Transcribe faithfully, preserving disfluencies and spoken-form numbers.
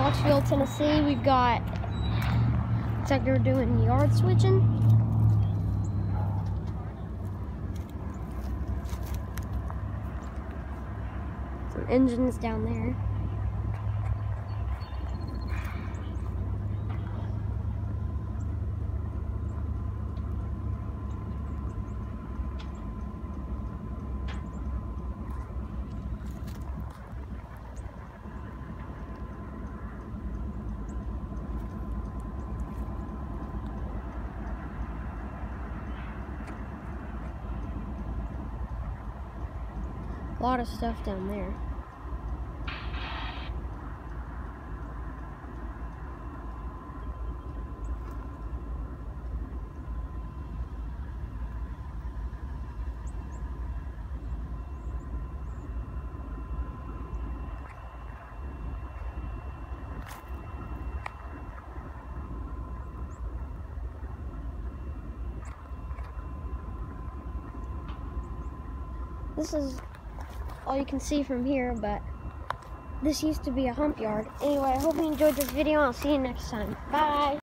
Knoxville, Tennessee. We've got, looks like they're doing yard switching. Some engines down there. A lot of stuff down there. This is all you can see from here, but this used to be a hump yard. Anyway, I hope you enjoyed this video. I'll see you next time. Bye!